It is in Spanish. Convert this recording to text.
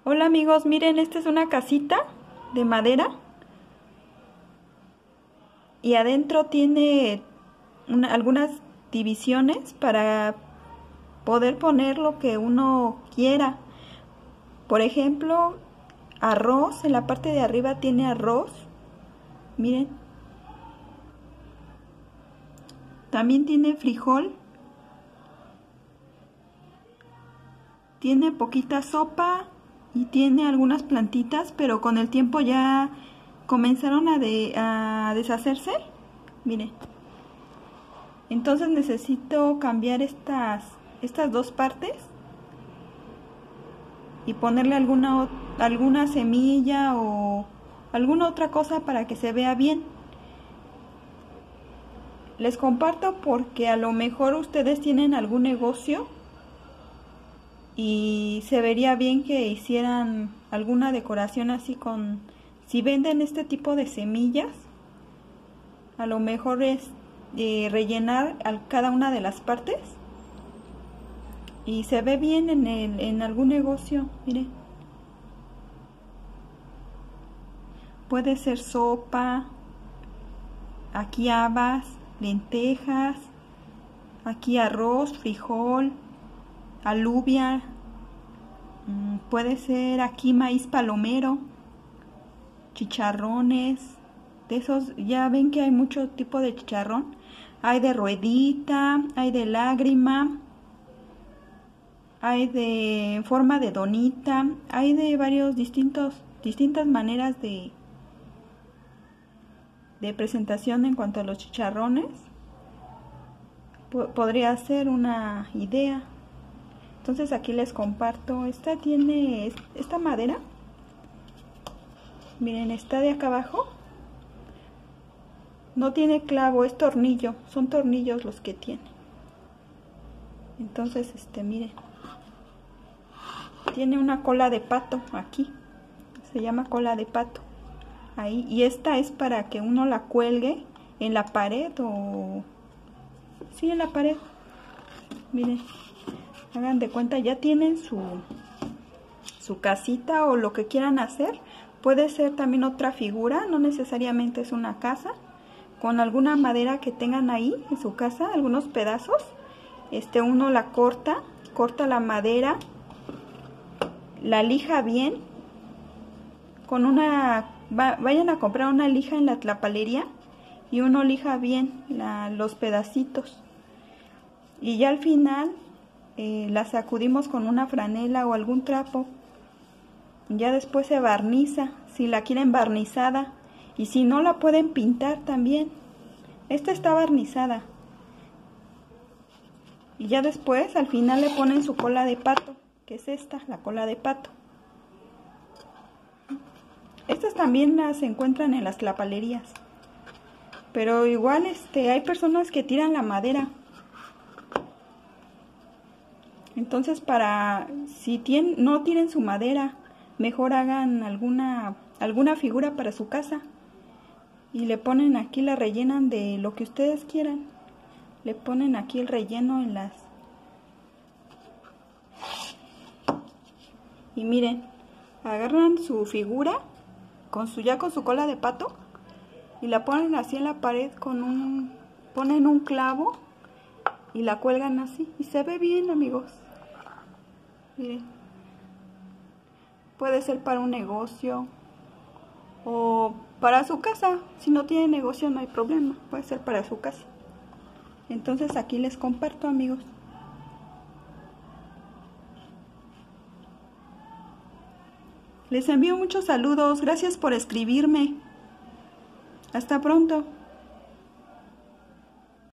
Hola amigos, miren, esta es una casita de madera y adentro tiene algunas divisiones para poder poner lo que uno quiera. Por ejemplo, arroz, en la parte de arriba tiene arroz, miren. También tiene frijol, tiene poquita sopa y tiene algunas plantitas, pero con el tiempo ya comenzaron a deshacerse. Miren, entonces necesito cambiar estas dos partes y ponerle alguna semilla o alguna otra cosa para que se vea bien. Les comparto porque a lo mejor ustedes tienen algún negocio y se vería bien que hicieran alguna decoración así si venden este tipo de semillas, a lo mejor es rellenar cada una de las partes y se ve bien en algún negocio. Miren, puede ser sopa, aquí habas, lentejas, aquí arroz, frijol, alubia, puede ser aquí maíz palomero, chicharrones, de esos, ya ven que hay mucho tipo de chicharrón, hay de ruedita, hay de lágrima, hay de forma de donita, hay de distintas maneras de presentación en cuanto a los chicharrones. Podría ser una idea. Entonces aquí les comparto, esta madera, miren, está de acá abajo, no tiene clavo, es tornillo, son tornillos los que tiene. Entonces miren, tiene una cola de pato aquí, se llama cola de pato ahí, y esta es para que uno la cuelgue en la pared o sí, en la pared. Miren, hagan de cuenta, ya tienen su casita o lo que quieran hacer. Puede ser también otra figura, no necesariamente es una casa, con alguna madera que tengan ahí en su casa, algunos pedazos. Uno la corta la madera, la lija bien, vayan a comprar una lija en la tlapalería y uno lija bien los pedacitos. Y ya al final la sacudimos con una franela o algún trapo. Ya después se barniza, si la quieren barnizada. Y si no, la pueden pintar también. Esta está barnizada. Y ya después, al final, le ponen su cola de pato, que es esta, la cola de pato. Estas también las encuentran en las tlapalerías. Pero igual hay personas que tiran la madera. Entonces, si no tienen su madera, mejor hagan alguna figura para su casa y le ponen aquí, la rellenan de lo que ustedes quieran. Le ponen aquí el relleno y miren, agarran su figura con su cola de pato y la ponen así en la pared ponen un clavo y la cuelgan así y se ve bien, amigos. Miren, puede ser para un negocio o para su casa. Si no tiene negocio no hay problema, puede ser para su casa. Entonces aquí les comparto, amigos. Les envío muchos saludos, gracias por escribirme. Hasta pronto.